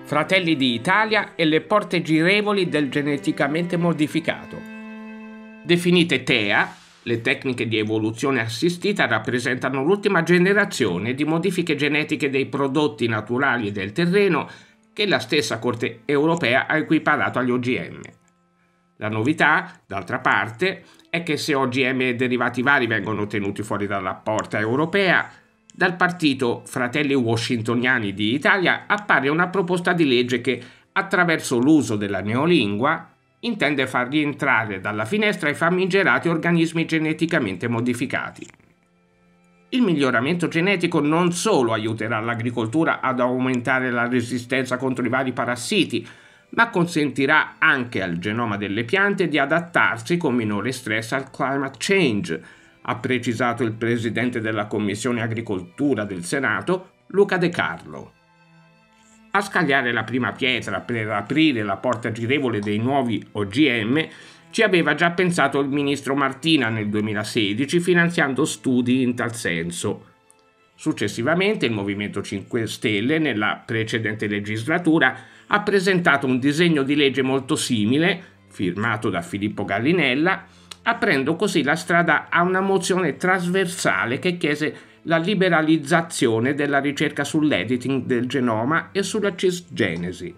Fratelli d'Italia e le porte girevoli del geneticamente modificato. Definite TEA, le tecniche di evoluzione assistita rappresentano l'ultima generazione di modifiche genetiche dei prodotti naturali e del terreno che la stessa Corte europea ha equiparato agli OGM. La novità, d'altra parte, è che se OGM e derivati vari vengono tenuti fuori dalla porta europea, dal partito Fratelli Washingtoniani d'Italia appare una proposta di legge che, attraverso l'uso della neolingua, intende far rientrare dalla finestra i famigerati organismi geneticamente modificati. Il miglioramento genetico non solo aiuterà l'agricoltura ad aumentare la resistenza contro i vari parassiti, ma consentirà anche al genoma delle piante di adattarsi con minore stress al climate change, ha precisato il presidente della Commissione Agricoltura del Senato, Luca De Carlo. A scagliare la prima pietra per aprire la porta girevole dei nuovi OGM ci aveva già pensato il ministro Martina nel 2016, finanziando studi in tal senso. Successivamente il Movimento 5 Stelle, nella precedente legislatura, ha presentato un disegno di legge molto simile, firmato da Filippo Gallinella, aprendo così la strada a una mozione trasversale che chiese la liberalizzazione della ricerca sull'editing del genoma e sulla cisgenesi.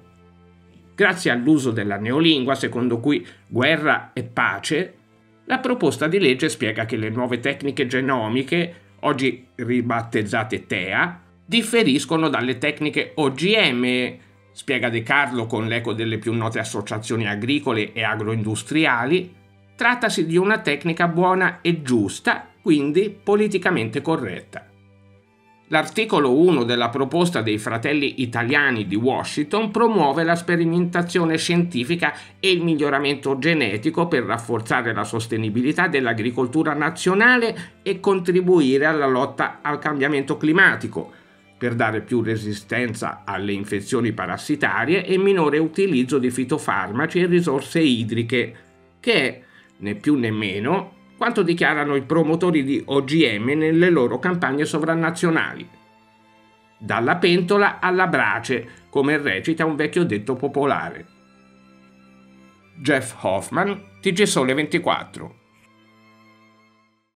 Grazie all'uso della neolingua, secondo cui guerra è pace, la proposta di legge spiega che le nuove tecniche genomiche, oggi ribattezzate TEA, differiscono dalle tecniche OGM, spiega De Carlo con l'eco delle più note associazioni agricole e agroindustriali. Trattasi di una tecnica buona e giusta, quindi politicamente corretta. L'articolo 1 della proposta dei Fratelli Italiani di Washington promuove la sperimentazione scientifica e il miglioramento genetico per rafforzare la sostenibilità dell'agricoltura nazionale e contribuire alla lotta al cambiamento climatico, per dare più resistenza alle infezioni parassitarie e minore utilizzo di fitofarmaci e risorse idriche, che è, né più né meno, quanto dichiarano i promotori di OGM nelle loro campagne sovranazionali. Dalla pentola alla brace, come recita un vecchio detto popolare. Jeff Hoffman, TG Sole 24.